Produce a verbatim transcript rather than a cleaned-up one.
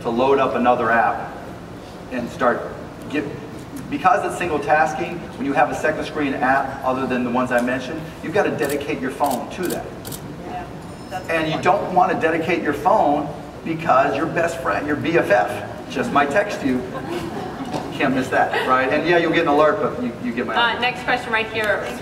to load up another app and start get. Because it's single tasking, when you have a second screen app other than the ones I mentioned, you've got to dedicate your phone to that. Yeah, and you don't want to dedicate your phone because your best friend, your B F F, just might text you. Can't miss that, right? And yeah, you'll get an alert, but you, you get my uh, next question right here.